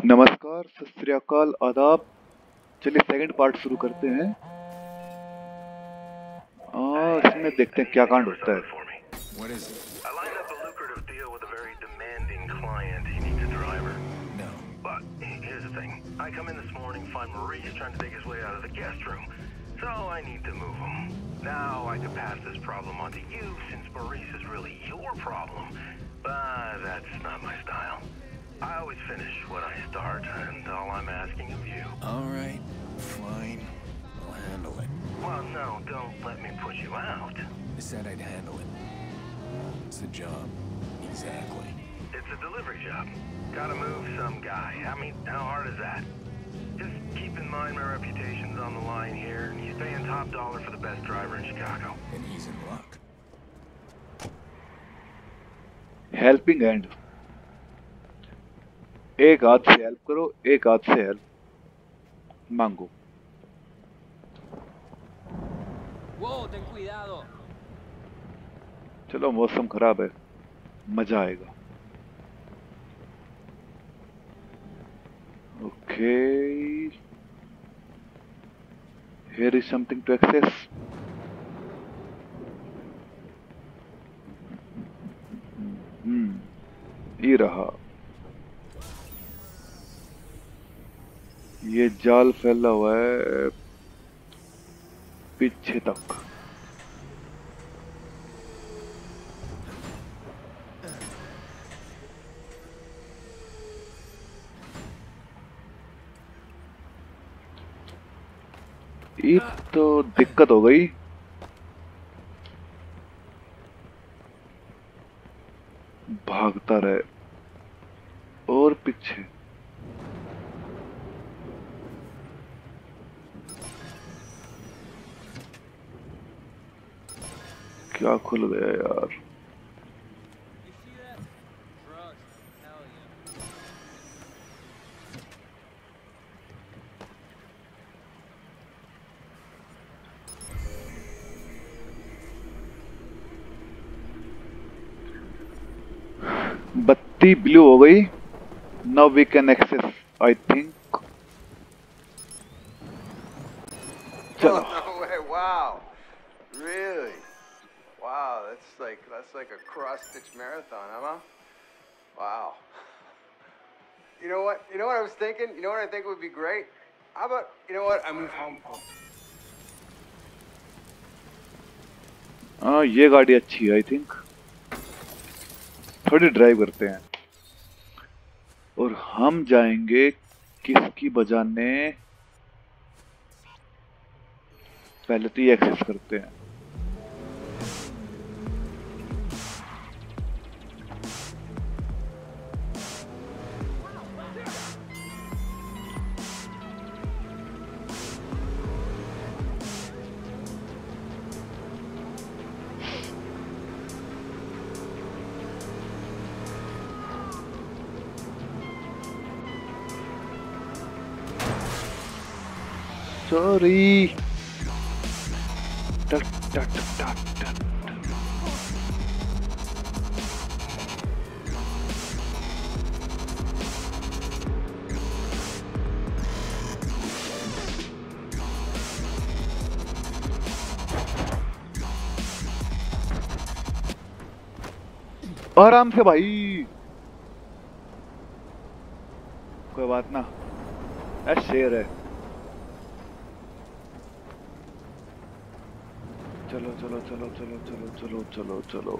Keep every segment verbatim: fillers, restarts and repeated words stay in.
नमस्कार, सत श्री अकाल, आदाब। चलिए सेकंड पार्ट शुरू करते हैं और इसमें देखते हैं क्या कांड होता है। What is it? I lined up a lucrative deal with a very demanding client. He needs a driver. No. But here's the thing. I come in this morning, find Maurice trying to take his way out of the guest room. So I need to move him. Now I could pass this problem on to you since Maurice is really your problem. But that's not my style. I always finish what I start, and all I'm asking of you. All right. Fine. I'll handle it. Well, no, don't let me put you out. I said I'd handle it. It's a job. Exactly. It's a delivery job. Gotta move some guy. I mean, how hard is that? Just keep in mind my reputation's on the line here, and he's paying top dollar for the best driver in Chicago. And he's in luck. Helping hand. एक हाथ से help करो, एक हाथ से help मांगो। Wow, ten cuidado. चलो, मौसम खराब है, मजा आएगा। Okay, here is something to access. Hmm, ये रहा। ये जाल फैला हुआ है पीछे तक। ये तो दिक्कत हो गई। भागता रहे और पीछे। क्या खुल गया यार। बत्ती ब्लू हो गई। Now we can access I think. चलो। Oh, no way. Wow. Really? Wow, that's like that's like a cross-stitch marathon, huh? Wow. You know what? You know what I was thinking? You know what I think would be great? How about, you know what? I move home. हाँ, ये गाड़ी अच्छी है I think. थोड़ी drive करते हैं और हम जाएंगे किसकी बजाने। पहले तो ये एक्सेस करते हैं। सॉरी। टट टट टट टट। आराम से भाई, कोई बात ना, ऐ शेर है। चलो चलो चलो चलो चलो चलो चलो चलो।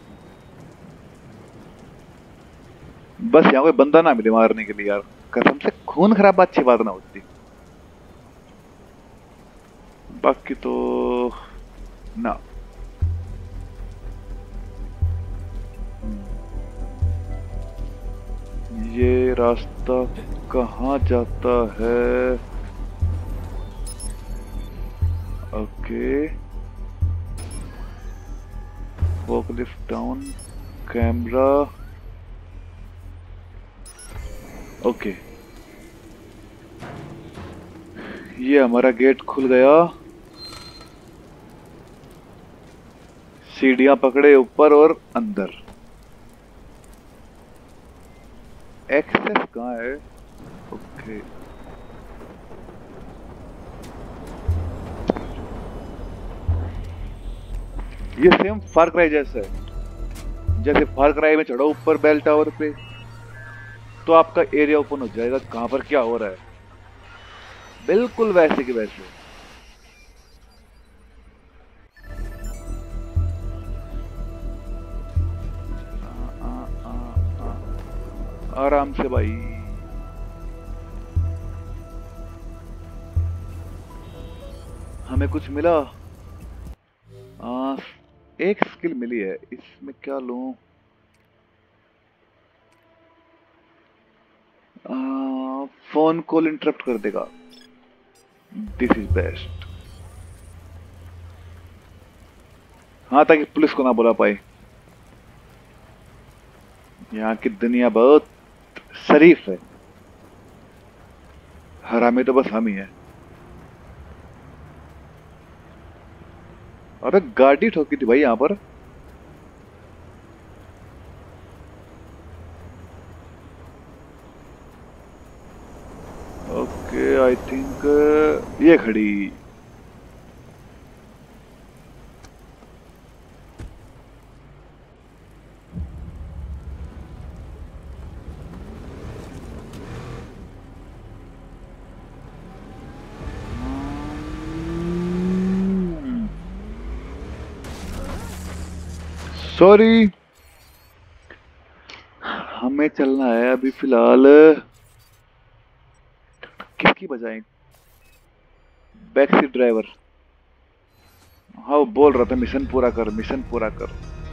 बस यहाँ कोई बंदा ना मिले मारने के लिए यार, कसम से खून खराबा अच्छी बात ना होती। बाकी तो ना। ये रास्ता कहाँ जाता है? Okay, forklift down, camera. Okay, ये हमारा गेट खुल गया। सीढ़ियां पकड़े ऊपर और अंदर। एक्सेस कहाँ है? से। ये सेम फार क्राई जैसा है। जैसे फार क्राई में चढ़ो ऊपर बेल टावर पे तो आपका एरिया ओपन हो जाएगा कहां पर क्या हो रहा है, बिल्कुल वैसे के वैसे। आ, आ, आ, आ, आराम से भाई। हमें कुछ मिला। आ, एक स्किल मिली है, इसमें क्या लूं? आ, फोन कॉल इंटरप्ट कर देगा, दिस इज बेस्ट। हाँ, ताकि पुलिस को ना बुला पाए। यहाँ की दुनिया बहुत शरीफ है, हरामी तो बस हम ही है। अबे गाड़ी ठोकी थी भाई यहाँ पर। ओके, आई थिंक ये खड़ी। सॉरी, हमें चलना है अभी फिलहाल। किसकी बजाएं? Back seat driver. हाँ, वो बोल रहा था मिशन पूरा कर, मिशन पूरा कर।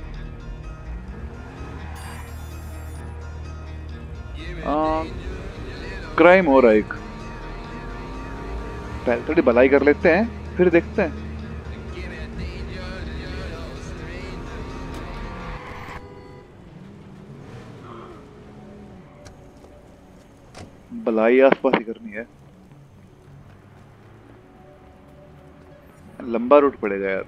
क्राइम हो रहा है एक, पहले थोड़ी भलाई कर लेते हैं फिर देखते हैं। भलाई आसपास ही करनी है, लंबा रूट पड़ेगा यार।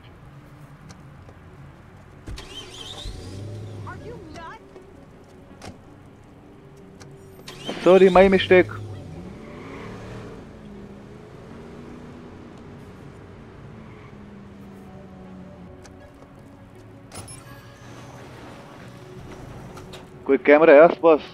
Sorry, my mistake. कोई कैमरा है आसपास?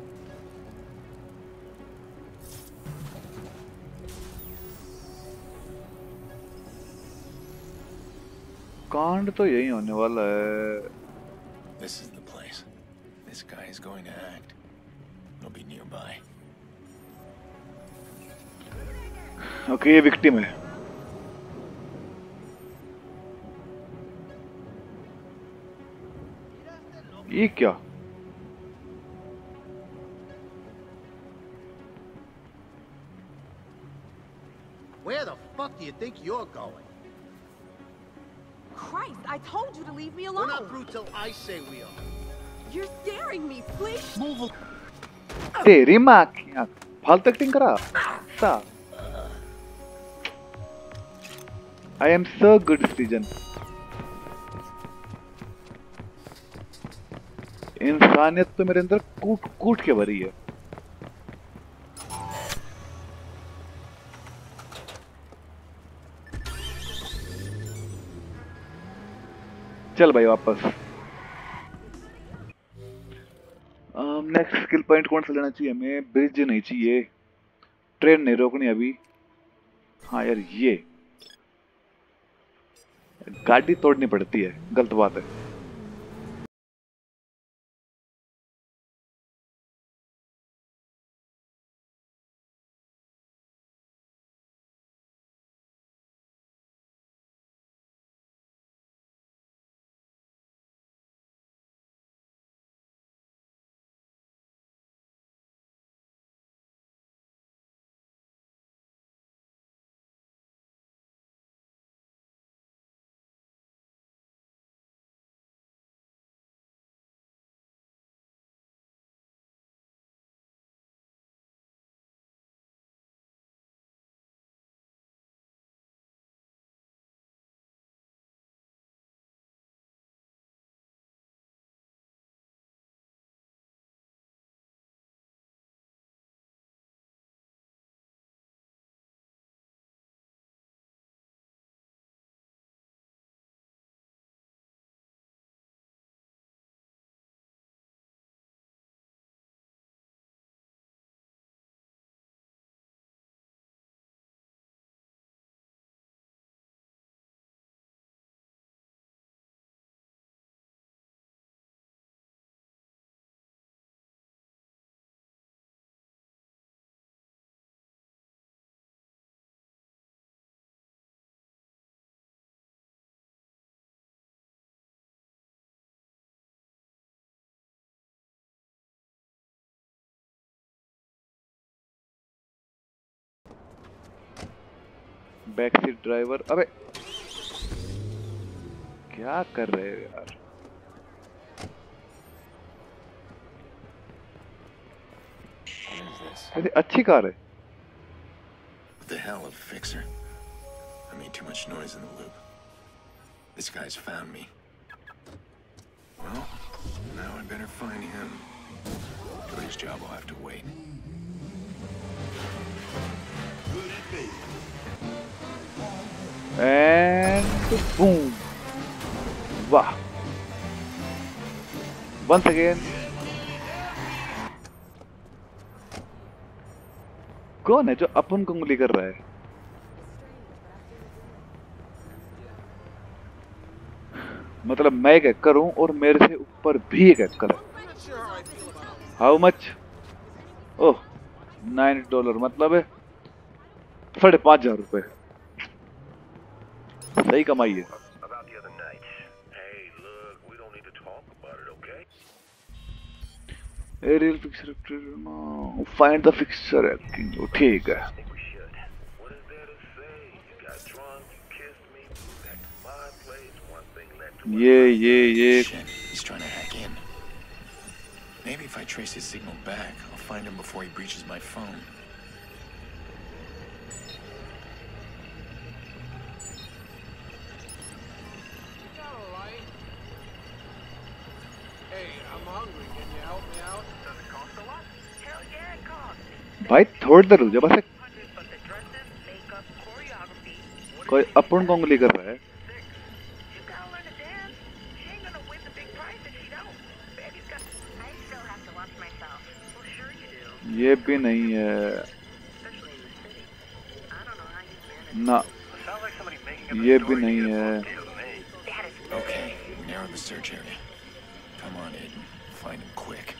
कांड तो यही होने वाला है। This is the place. This guy is going to act. He'll be nearby. Okay, ये विक्टिम है। ये क्या? Where the fuck do you think you're going? Christ, I told you to leave me We're alone. not through till I say we are. You're scaring me, please. Move. तेरी माँ की आँख, फालतू acting करा सा। I am so good citizen. इंसानियत तो मेरे अंदर कूट कूट के भरी है। चल भाई वापस। नेक्स्ट स्किल पॉइंट कौन सा लेना चाहिए हमें? ब्रिज नहीं चाहिए, ट्रेन नहीं रोकनी अभी। हाँ यार, ये गाड़ी तोड़नी पड़ती है, गलत बात है। Back seat driver. अबे क्या कर रहे हो यार? कैसे अच्छी कार है। What the hell, a fixer? I made too much noise in the loop. This guy's found me. Well, now I better find him. Cody's job will have to wait. And boom. Wow. Once again. कौन है जो अपन को उंगली कर रहा है? मतलब मैं एक हैकर हूं और मेरे से ऊपर भी एक हैकर है। How much? Oh nine dollar मतलब है साढ़े पाँच हजार रुपए। सही कमाई है। Aerial fixer, no. Find the fixer. ठीक है। ये ये ये Shit, he's trying to hack in. Maybe if I trace his signal back, I'll find him before he breaches my phone. भाई थोड़ी देर रुक जा बस। कोई अपन को उंगली कर रहा है। ये भी नहीं है ना, ये भी नहीं है। Okay, narrow the search area. Come on, Aiden. Find him quick.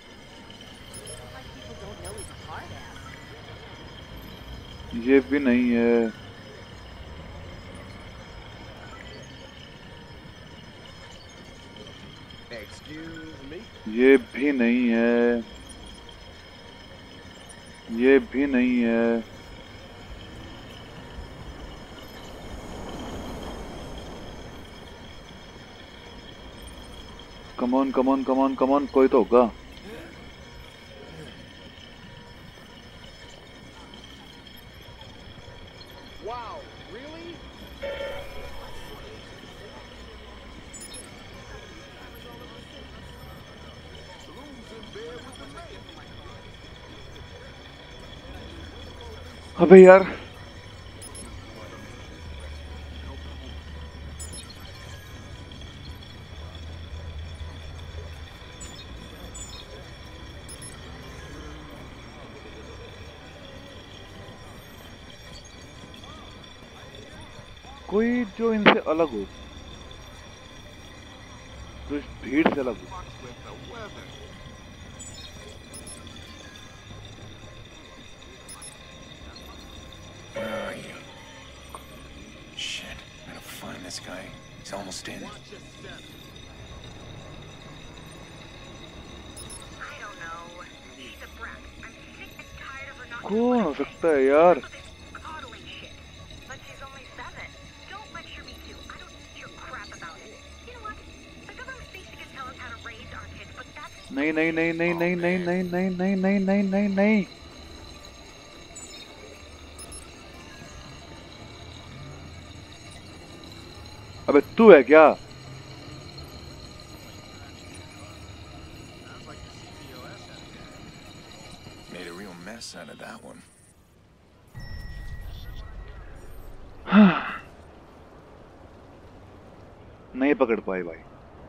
ये भी नहीं है। ये भी नहीं है। ये भी नहीं है। कमॉन कमॉन कमॉन कमॉन, कोई तो होगा। अबे यार कोई जो इनसे अलग हो, जो इस भीड़ से अलग हो। Where are you? Shit, I gotta find this guy. He's almost in. कौन हो सकता है यार? नहीं नहीं नहीं नहीं नहीं नहीं नहीं नहीं नहीं नहीं नहीं नहीं नहीं। अबे तू है क्या? Made a real mess out of that one. नहीं पकड़ पाए भाई।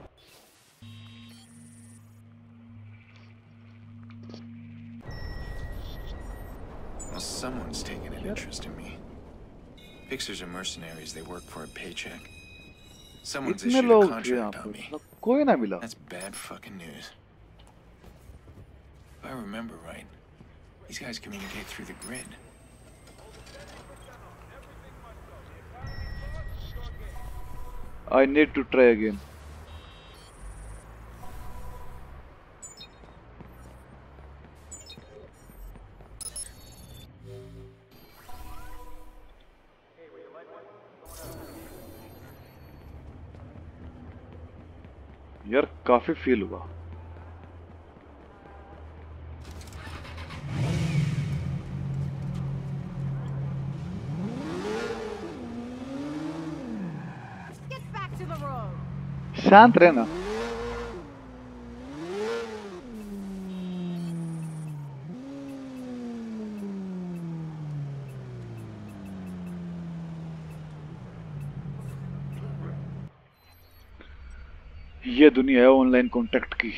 Well, someone's taking an interest in me. Fixers are mercenaries. They work for a paycheck. Someone's इतने issued a लोग थे यहाँ contract पे, on me. मतलब कोई ना मिला। That's bad fucking news. If I remember right, these guys communicate through the grid. I need to try again. यार काफी फील हुआ। Get back to the road. शांत रहना। ये दुनिया है ऑनलाइन कांटेक्ट की।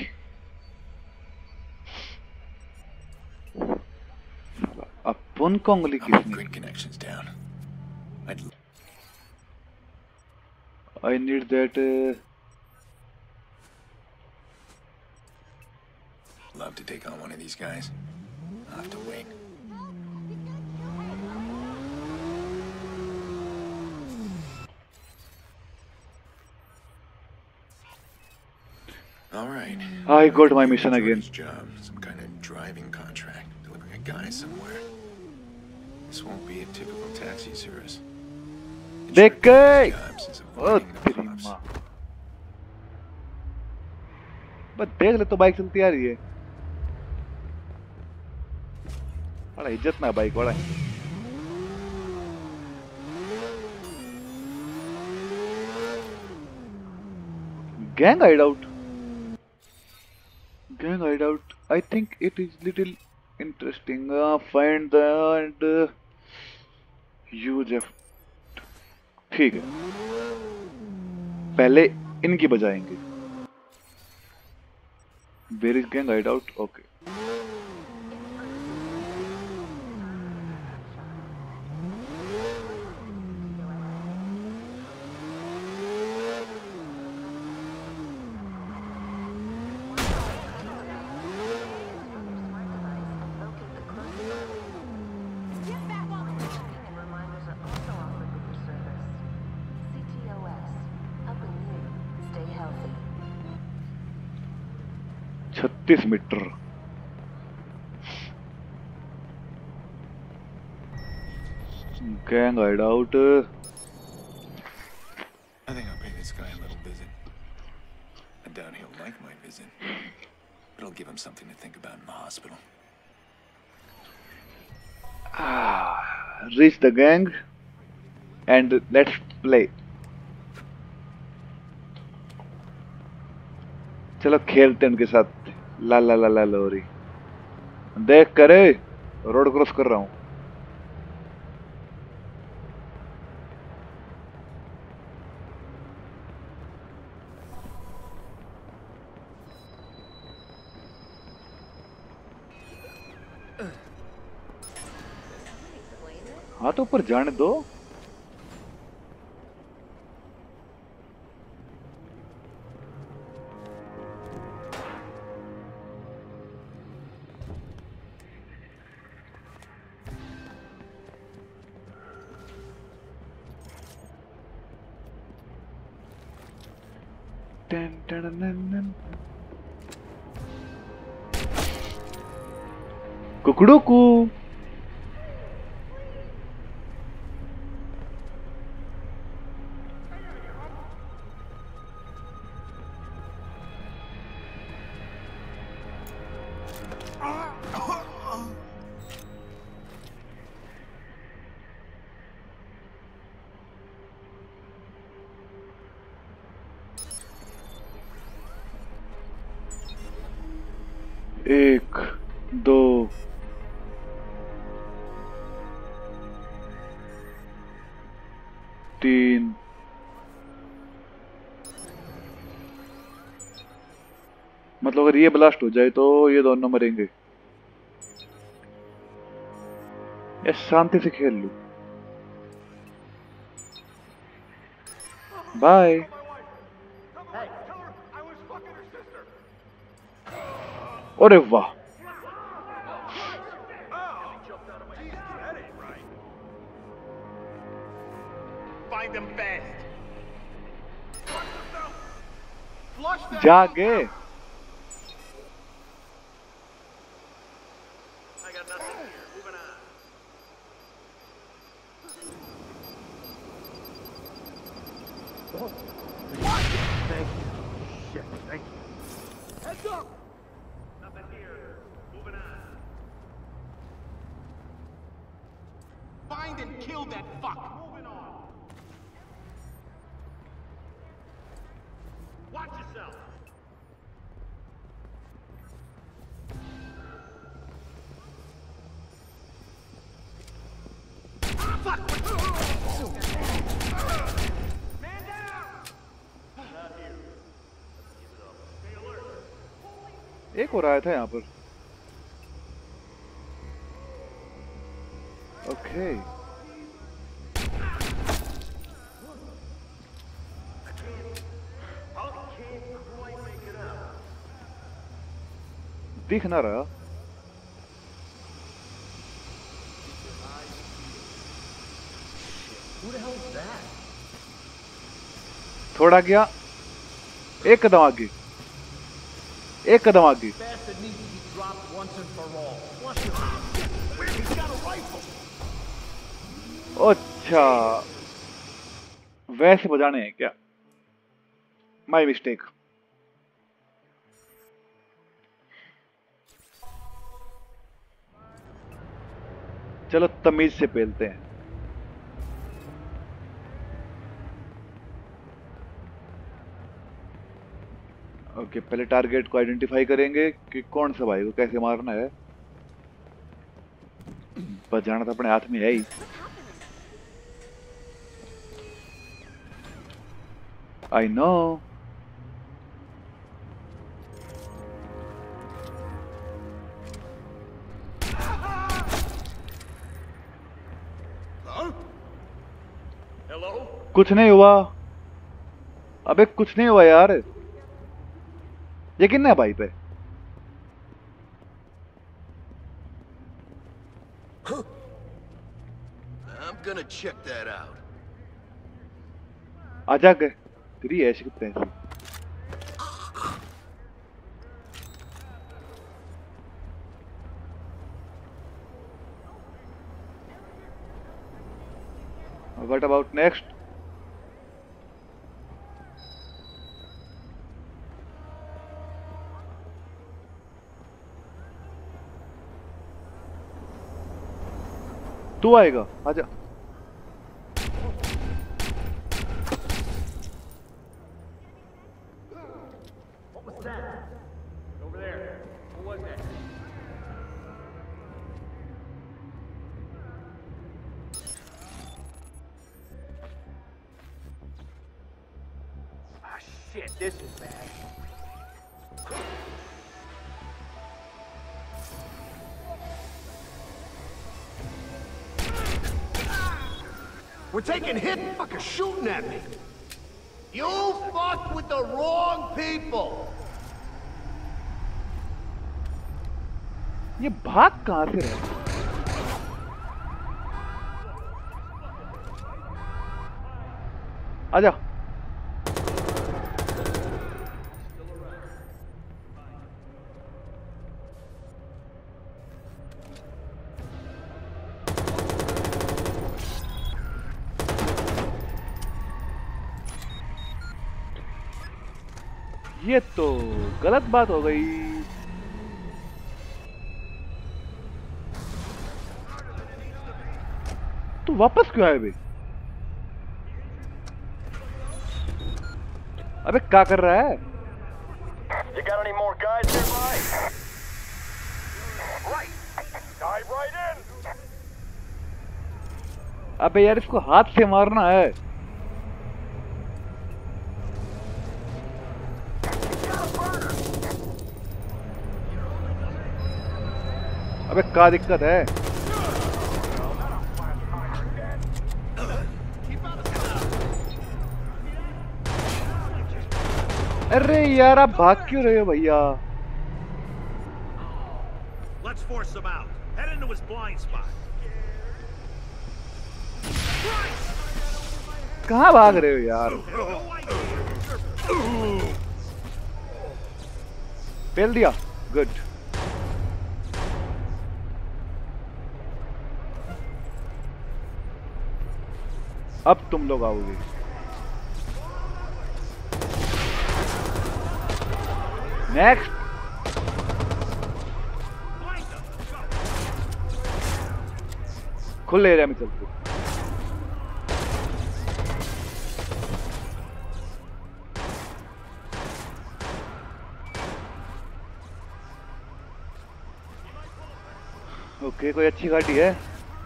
अपन को उंगली I'll mark किसने? grid connections down. I'd I need that. Uh, love to take on one of these guys. I'll have to wait. All right. I got my mission again. Jordan's job, some kind of driving contract, delivering a guy somewhere. This won't be a typical taxi service. देख के Jobs is O avoiding the तेरी cops. माँ। बस देख ले तो bike चलती आ रही है। बड़ा इज्जत ना बाइक वाला। Gang hideout. Gang hideout. I think it is little interesting. Uh, find the and uh, use F. ठीक है। पहले इनकी बजाएंगे। Where is gang hideout? Okay. Get back on the road. And reminders are also offered with your service. C T O S, helping you stay healthy. छत्तीस metre. Gang hideout. I think I'll pay this guy a little visit. I doubt he'll like my visit, but it'll give him something to think about in the hospital. Ah, reach the gang and let's play. चलो खेलते हैं उनके साथ। ला ला ला ला लोरी। देख करे road cross कर रहा हूँ। हाँ तो ऊपर जाने दो। Dun, dun, dun, dun, dun. कुकड़ूकू। एक दो तीन मतलब अगर ये ब्लास्ट हो जाए तो ये दोनों मरेंगे। या शांति से खेल लूं। बाय। अरे वाह। जागे। Thank you. Shit, thank एक और आया था यहाँ पर। ओके दिख ना रहा। थोड़ा गया, एक कदम आगे, एक कदम आगे। अच्छा वैसे बजाने हैं क्या? My mistake. चलो तमीज से पेलते हैं। ओके पहले टारगेट को आइडेंटिफाई करेंगे कि कौन सा भाई को कैसे मारना है। बजाना तो अपने हाथ में है ही। I know. कुछ नहीं हुआ। अबे कुछ नहीं हुआ यार। यकीन है भाई पे। I'm gonna check that out. आजा गए तेरी ऐश कितने ऐसी। What about next? तू आएगा आजा। Shit, this is bad. We're taking hit, fucker shooting at me. You fucked with the wrong people. ये भाग कहाँ से रहे? आजा। ये तो गलत बात हो गई। तू वापस क्यों आया बे? अबे क्या कर रहा है? You got any more guys nearby? Right. Dive right in. अबे यार इसको हाथ से मारना है। अबे क्या दिक्कत है? अरे यार आप भाग क्यों रहे हो भैया? Let's force him out. Head into his blind spot. कहाँ भाग रहे हो यार? पेल दिया। गुड। अब तुम लोग आओगे। नेक्स्ट। खुले एरिया में चलते। ओके, कोई अच्छी गाड़ी है?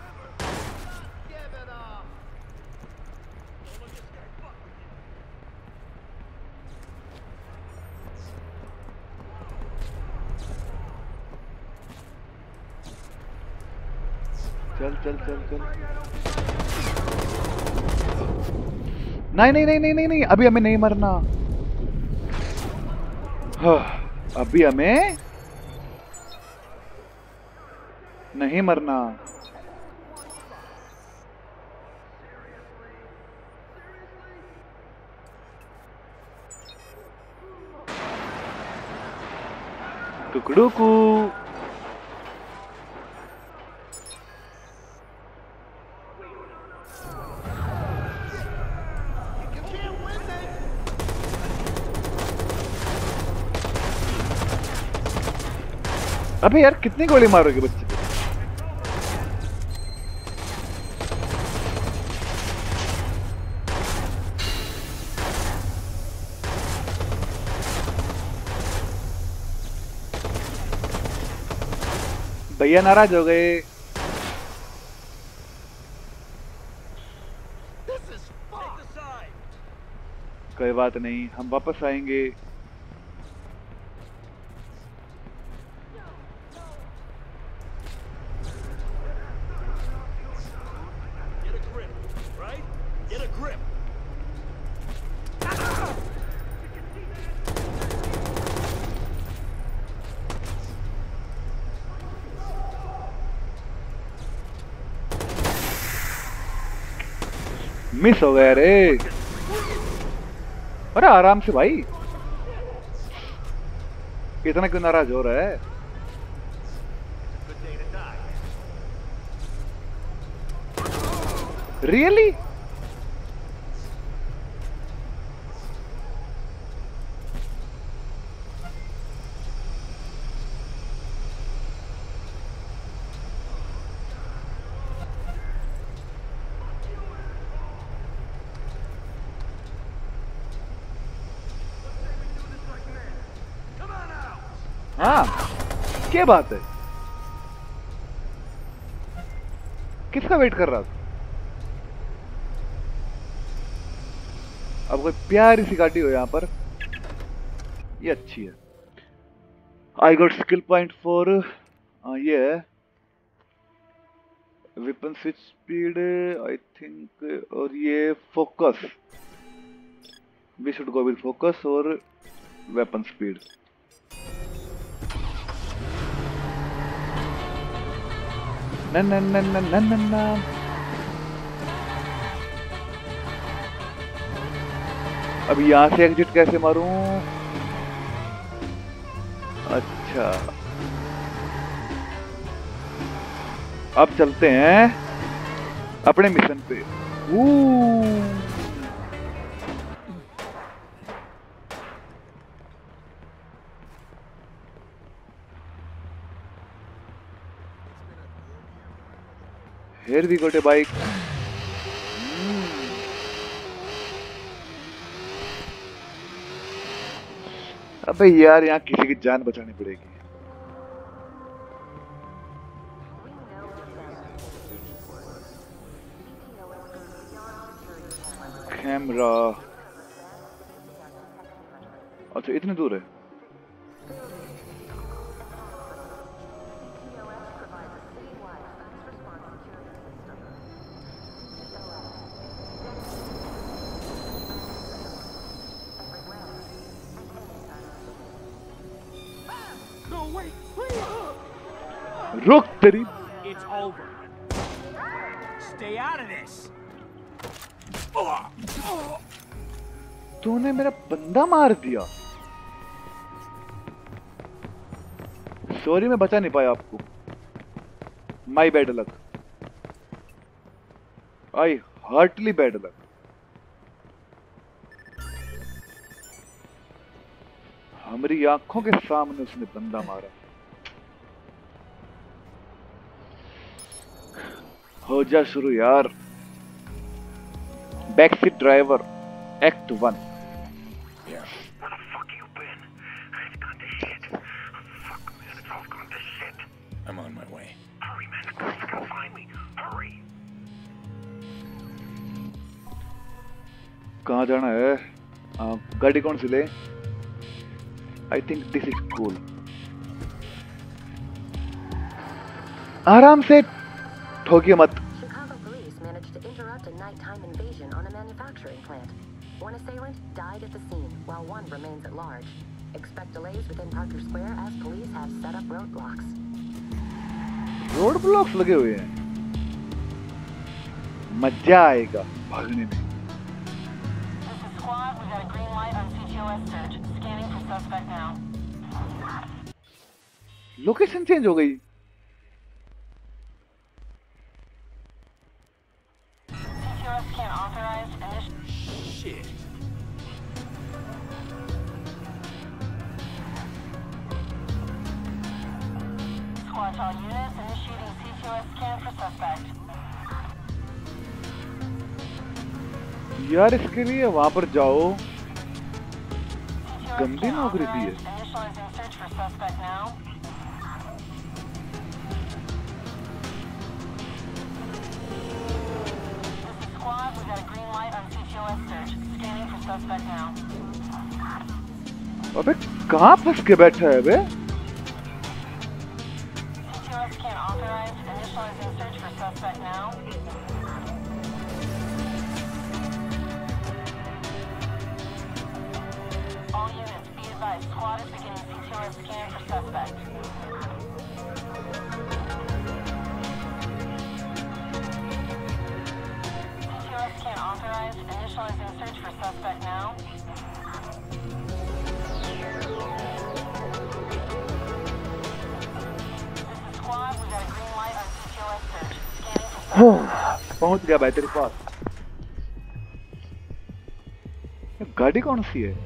चल चल चल चल। नहीं नहीं नहीं नहीं नहीं नहीं, अभी हमें नहीं मरना। हाँ, अभी हमें नहीं मरना। टुकड़ुकू। अबे यार, कितनी गोली मारोगे बच्चे को? भैया नाराज हो गए। कोई बात नहीं, हम वापस आएंगे। मिस हो गया रे। अरे आराम से भाई, इतना क्यों नाराज हो रहा है? रियली? हाँ, क्या बात है? किसका वेट कर रहा था? अब कोई प्यारी सी गाड़ी हो यहाँ पर, ये अच्छी है। I got skill point for, ये है weapon switch speed I think, और ये focus. We should go with focus और वेपन स्पीड। न न न न न न न। अब यहाँ से एग्जिट कैसे मारूं? अच्छा, अब चलते हैं अपने मिशन पे। Here we got a bike. अबे यार, यहाँ किसी की जान बचानी पड़ेगी। कैमरा, अच्छा इतनी दूर है। रुक तेरी। It's over. Stay out of this. तूने मेरा बंदा मार दिया। सॉरी, मैं बचा नहीं पाया आपको। My bad luck. I hardly bad luck. हमारी आंखों के सामने उसने बंदा मारा। हो जा शुरू यार। Back seat driver, act one. Where the fuck you been? It's gone to shit. Fuck, man, it's all gone to shit. I'm on my way. Hurry, man. कहाँ जाना है? आ, गाड़ी कौन सी ले? I think this is cool. आराम से ठोकिए मत. Chicago police managed to interrupt a nighttime invasion on a manufacturing plant. One assailant died at the scene, while one remains at large. Expect delays within Parker Square as police have set up roadblocks. Roadblocks लगे हुए हैं. मजा आएगा भागने में. This is squad. We got a green light on C T O S search. Scanning for suspect now. Location change हो गई. C T O S can't authorize initial. Shit. Squad to all units initiating C T O S scan for suspect. यार इसके लिए वहाँ पर जाओ. C T O S गंदी can't नौकरी दी है. authorize initializing search for suspect now. This is squad. We got a green light on C T O S search. Scanning for suspect now. अबे कहाँ फंस के बैठा है बे? C T O S can't authorize initializing search for suspect now. All units be advised, squad is beginning C T O S scan for suspect. C T O S can't authorize initializing search for suspect now. Squad, we got a green light on C T O S search. Scanning for suspect. पहुंच गया भाई तेरे पास. गाड़ी कौन सी है?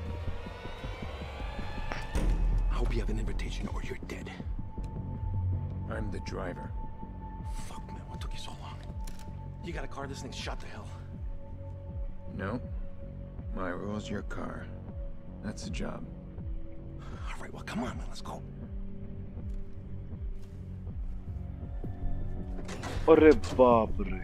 I hope you have an invitation or you're dead. I'm the driver. Fuck, man, what took you so long? You got a car, this thing's shot to hell. No. My rule's your car. That's the job. All right, well, come on, man, let's go. अरे बाप रे.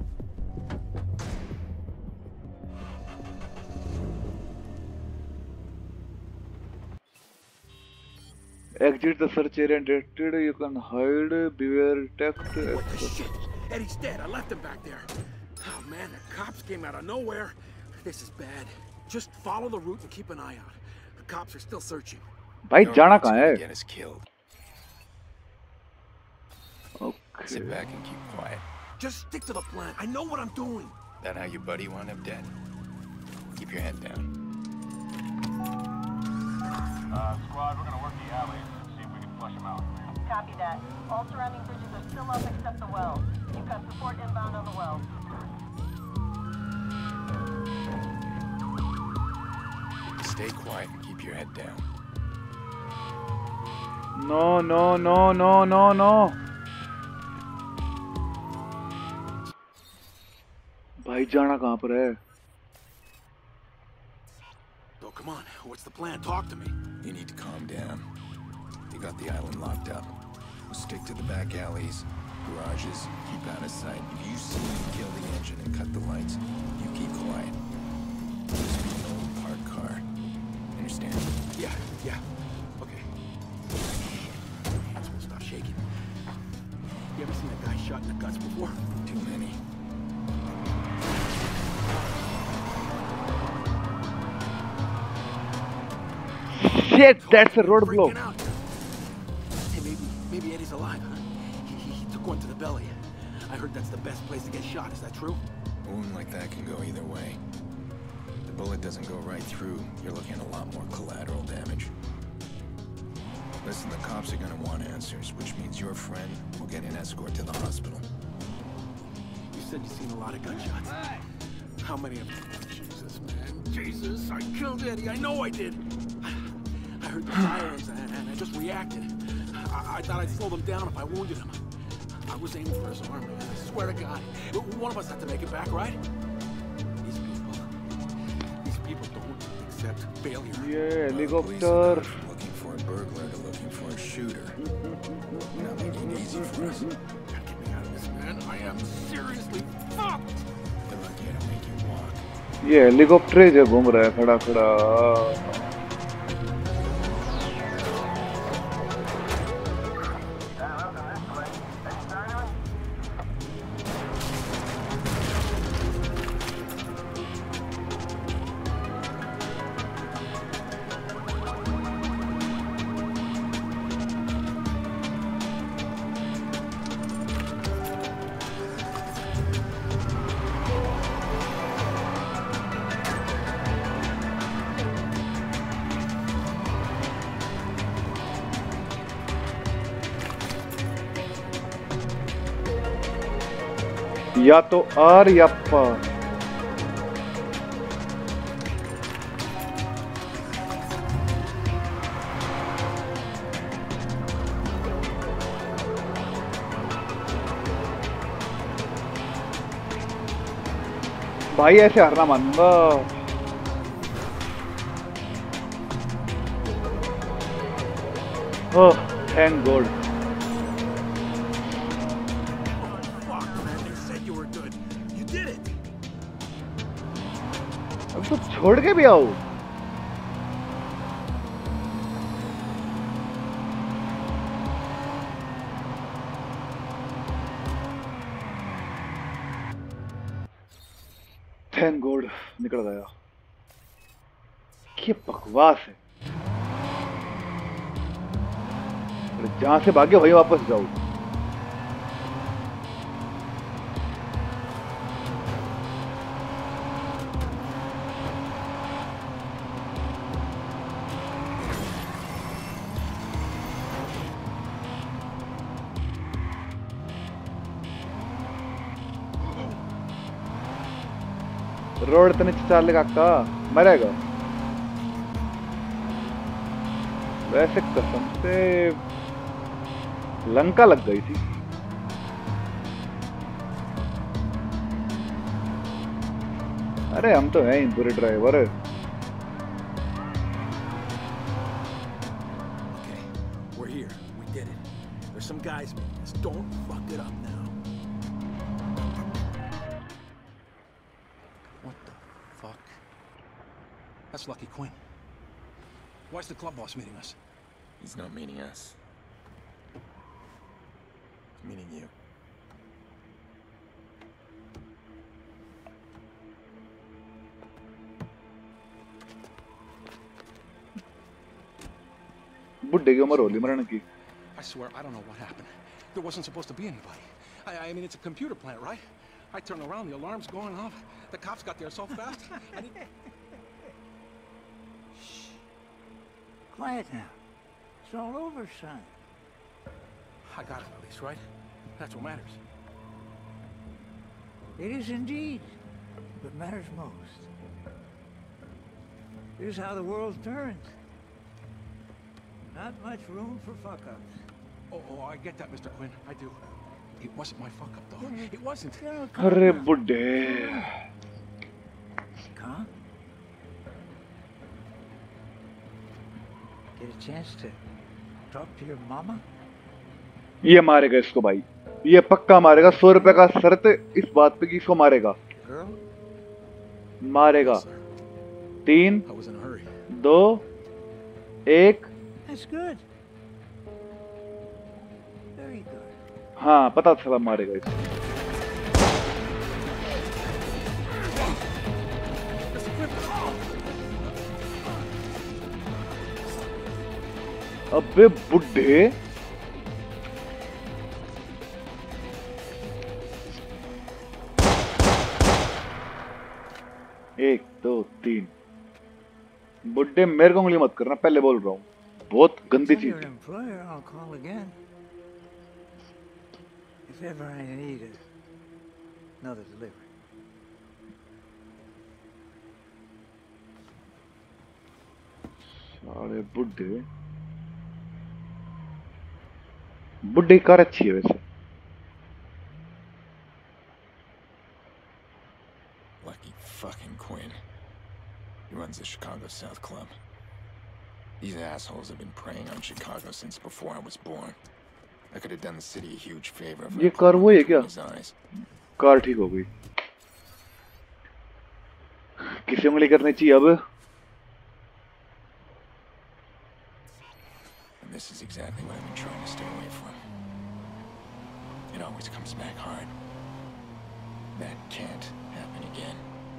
Exit the search area and detected. You can hide, beware, detect. What the shit? Eddie's dead. I left him back there. Oh, man, the cops came out of nowhere. This is bad. Just follow the route and keep an eye out. The cops are still searching. भाई No जाना one's कहाँ gonna है? Get us killed. Okay. Sit back and keep quiet. Just stick to the plan. I know what I'm doing. That how your buddy wound up dead? Keep your head down. Uh, squad, we're gonna work the alleys and see if we can flush them out. Copy that. All surrounding bridges are still up except the well. You've got support inbound on the well. Stay quiet and keep your head down. No, no, no, no, no, no. भाई जाना कहाँ पर है? Oh, come on. What's the plan? Talk to me. You need to calm down. You got the island locked up. We'll stick to the back alleys, garages, keep out of sight. If you see me kill the engine and cut the lights, you keep quiet. Just be an old parked car. Understand? Yeah, yeah. Okay. That's gonna stop shaking. You ever seen a guy shot in the guts before? Too many. Shit, that's a roadblock. Freaking out. Hey, maybe, maybe Eddie's alive, huh? He, he, he took one to the belly. I heard that's the best place to get shot. Is that true? A wound like that can go either way. If the bullet doesn't go right through, you're looking at a lot more collateral damage. Listen, the cops are gonna want answers, which means your friend will get an escort to the hospital. You said you've seen a lot of gunshots. How many of them? Jesus, man. Jesus, I killed Eddie. I know I did. I heard the sirens and, and I just reacted. I, I thought I'd slow them down if I wounded him. I was aiming for his arm, man. I swear to God. One of us had to make it back, right? These people... These people don't accept failure. Yeah, Well, the police helicopter. have gone from looking for a burglar to looking for a shooter. Not making it easy for us. Gotta get me out of this, man. I am seriously fucked. They're lucky I don't make you walk. ये helicopter जो घूम रहा है खड़ा खड़ा। या तो are या पार। भाई ऐसे हारना मानूंगा। Oh thank God. अब तो छोड़ के भी आओ। थैंक गॉड निकल गया। क्या बकवास है। जहां से भागे वहीं वापस जाओ। रोड तने चाले काका मरेगा। वैसे कसम से लंका लग गई थी। अरे हम तो हैं ही बुरे driver. Okay, we're here. We did it. There's some guys making us. Don't fuck it up now. What the fuck? That's Lucky Quinn. Why's the club boss meeting us? He's not meeting us. He's meeting you. बुड्ढे की उम्र होली मरण की। I swear, I don't know what happened. There wasn't supposed to be anybody. I, I mean, it's a computer plant, right? I turn around, the alarm's going off. The cops got there so fast. I need... Shh. Quiet now. It's all over, son. I got it at least, right? That's what matters. It is indeed what matters most. Here's how the world turns. Not much room for fuck-ups. Oh, oh, I get that, Mister Quinn. I do. It wasn't my fuck-up, though. It wasn't. अरे बुड्ढे। Calm. Get a chance to talk to your mama? ये मारेगा इसको भाई। ये पक्का मारेगा। सौ रुपए का शर्त इस बात पे कि इसको मारेगा। Girl? मारेगा। तीन, दो, एक। That's good. Very good. हाँ पता था मारेगा इसको। अबे बुड्ढे। एक दो तीन। बुड्ढे मेरे को उंगली मत करना, पहले बोल रहा हूँ। बहुत गंदी चीज। Your employer, I'll call again. If ever I need a, another delivery. साले बुड्ढे। बुड्ढे की कार अच्छी है वैसे। Lucky fucking Quinn. He runs the Chicago South Club. These assholes have been preying on Chicago since before I was born. I could have done the city a huge favor if I ये put car one वो है between क्या? his eyes. Car ठीक हो गई। किसे उंगली करनी चाहिए अब? And this is exactly what I've been trying to stay away from. It always comes back hard. That can't happen again.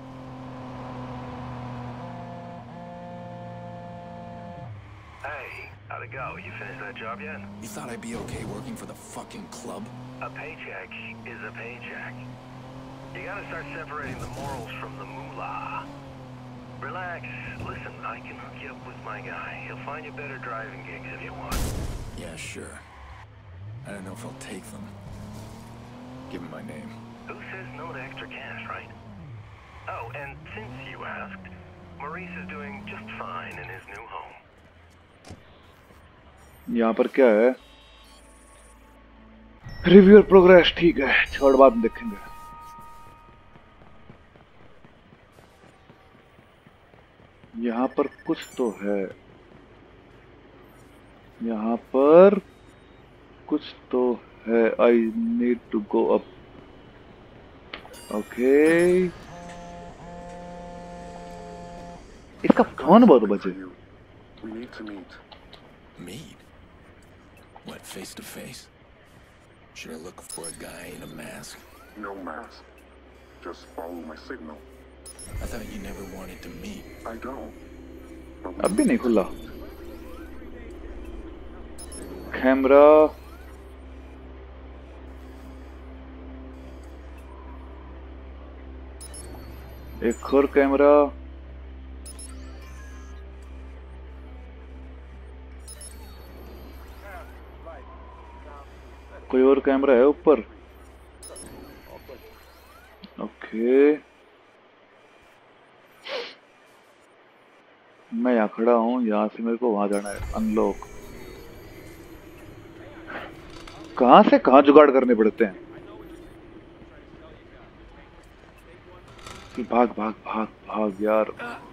Hey, how'd it go? You finished that job yet? You thought I'd be okay working for the fucking club? A paycheck is a paycheck. You gotta start separating the morals from the moolah. Relax. Listen, I can hook you up with my guy. He'll find you better driving gigs if you want. Yeah, sure. I don't know if I'll take them. Give him my name. Who says no to extra cash, right? Oh, and since you asked, Maurice is doing just fine in his new home. यहाँ पर क्या है? Review progress ठीक है, छोड़ बाद में देखेंगे। यहाँ पर कुछ तो है, यहाँ पर कुछ तो है। I need to go up. Okay, इसका फोन बहुत बचे। We need to meet. Meet? What, face to face? Should I look for a guy in a mask? No mask. Just follow my signal. I thought you never wanted to meet. I don't. अब भी नहीं खुला camera. एक और camera. कोई और camera है ऊपर? ओके, मैं यहाँ खड़ा हूँ, यहाँ से मेरे को वहां जाना है। अनलॉक कहाँ से कहाँ जुगाड़ करने पड़ते हैं। भाग भाग भाग भाग यार।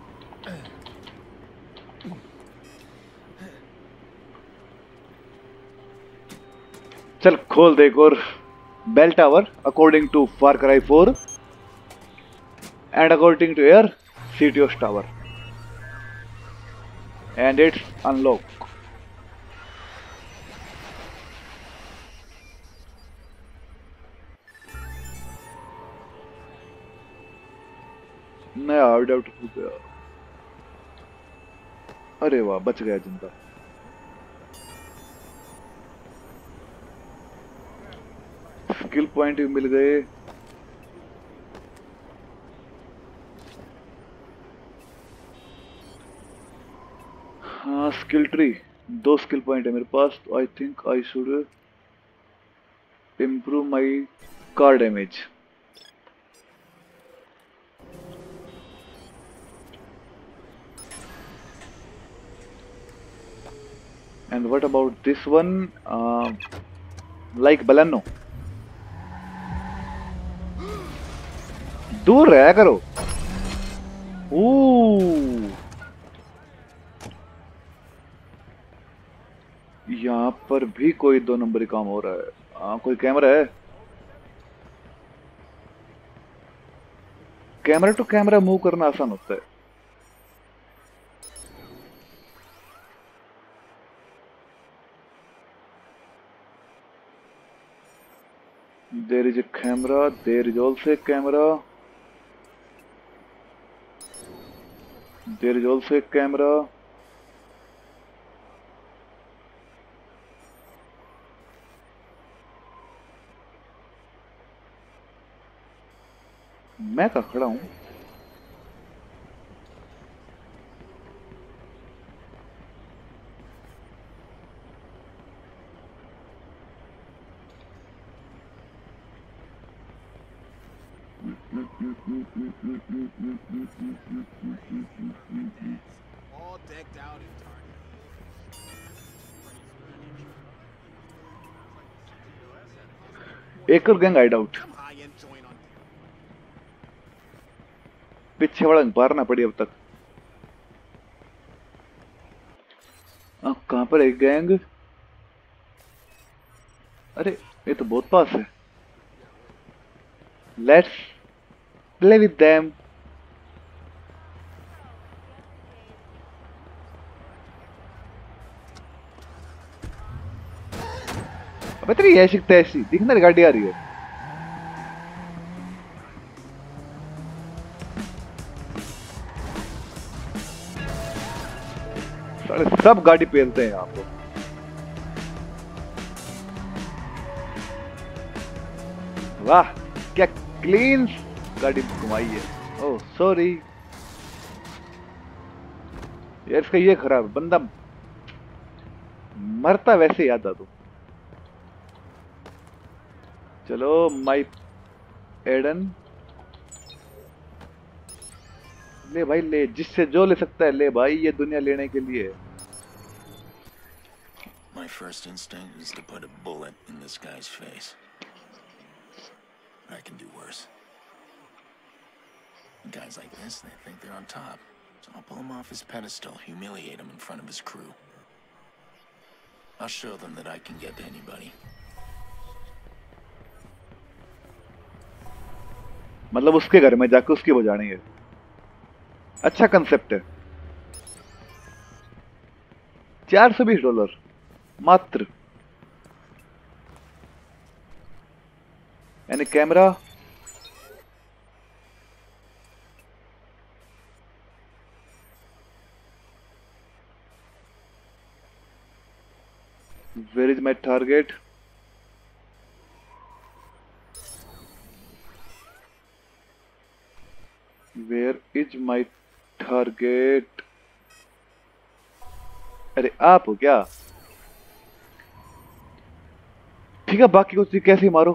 चल खोल दे एक और। Bell tower according to Far Cry four and according to air CTOs tower and it's unlocked. मैं आउट आउट हो गया। अरे वाह, बच गया जिंदा। स्किल पॉइंट भी मिल गए। हाँ, स्किल ट्री, दो स्किल पॉइंट है मेरे पास। तो I think I should improve my car damage. And what about this one? Like Baleno. दूर रहा करो। ओह, यहाँ पर भी कोई दो नंबरी काम हो रहा है। हाँ, कोई कैमरा है। कैमरा टू कैमरा मूव करना आसान होता है। There is a camera, there is also a camera, there is also a camera. मैं कहाँ खड़ा हूँ? All decked out in Target. एक और गैंग हाइड आउट। पीछे वाला मारना पड़ी अब तक। अब कहां पर एक गैंग? अरे ये तो बहुत पास है। Let's play with them. पता नहीं ऐसी तैसी दिखना गाड़ी आ रही है। सारे सब गाड़ी पेलते हैं यहाँ पे। वाह क्या क्लीन गाड़ी घुमाई है। ओह सॉरी यार, इसका ये खराब है, बंदा मरता वैसे याद आ। तो चलो माई एडन ले भाई ले, जिससे जो ले सकता है ले भाई, ये दुनिया लेने के लिए। My first instinct is to put a bullet in this guy's face. I can do worse. Guys like this, they think they're on top. So I'll pull him off his pedestal, humiliate him in front of his crew. I'll show them that I can get to anybody. मतलब उसके घर में जाकर उसकी बजानी है। अच्छा concept है। चार सौ बीस डॉलर मात्र। यानी camera where is my target. Where is my target? अरे आप हो क्या? ठीक है, बाकी को कैसे मारो।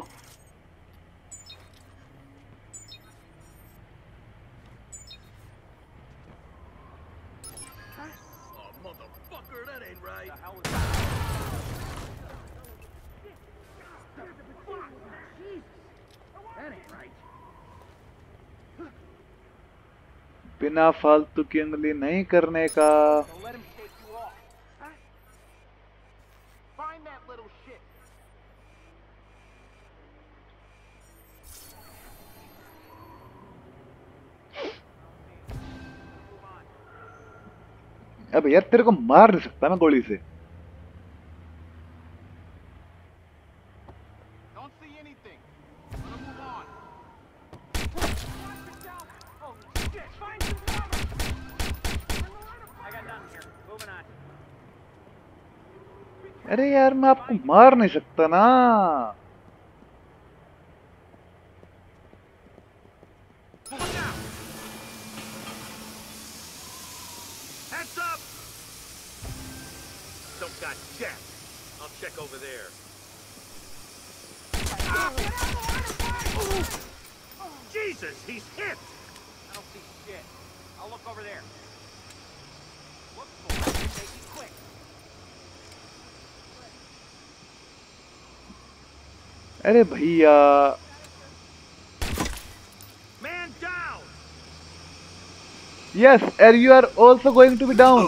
बिना फालतू की उंगली नहीं करने का। अब यार तेरे को मार नहीं सकता मैं गोली से। अरे यार मैं आपको मार नहीं सकता ना। Heads up! Don't got jack. I'll check over there. Jesus, he's hit! I don't see shit. I'll look over there. Look for it. Make it quick. अरे भैया Man down! Yes, and you are also going to be down.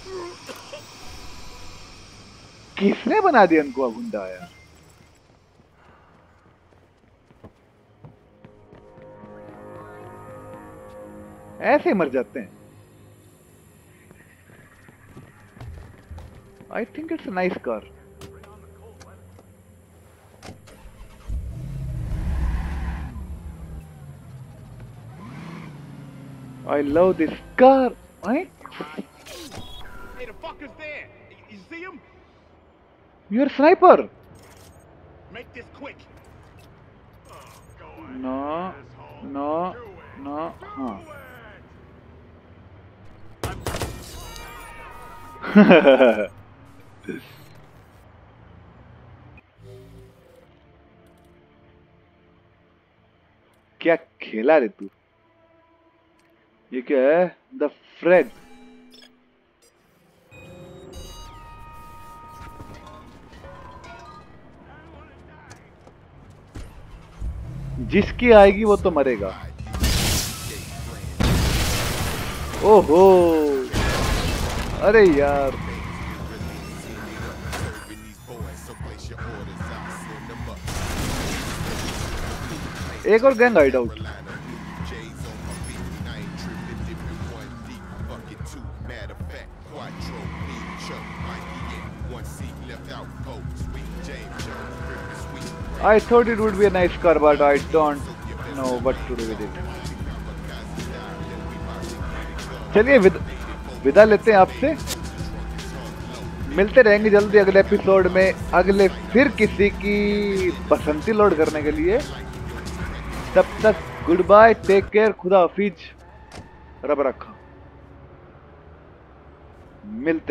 किसने बना दिया इनको गुंडा यार? ऐसे मर जाते हैं। I think it's a nice car. I love this car. Right? Hey, the fucker's there. You see him? You're a sniper. Make this quick. No, no, no. Huh. क्या खेला रे तू? ये क्या है? The Fred. जिसकी आएगी वो तो मरेगा। ओहो, अरे यार एक और gang hideout. I thought it would be a nice car, but I don't know what to do with it. चलिए विद, विदा लेते हैं आपसे। मिलते रहेंगे जल्दी अगले एपिसोड में, अगले फिर किसी की बसंती लोड करने के लिए। तब तक गुड बाय, टेक केयर, खुदा हाफिज, रब रखा। मिलते